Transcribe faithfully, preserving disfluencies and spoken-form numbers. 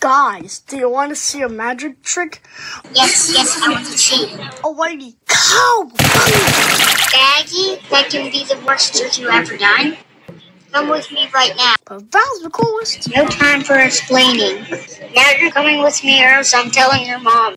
Guys, do you want to see a magic trick? Yes, yes, I want to see. Alrighty, cow! Baggy, that can be the worst trick you ever done. Come with me right now. But that was the coolest. No time for explaining. Now you're coming with me or else I'm telling your mom.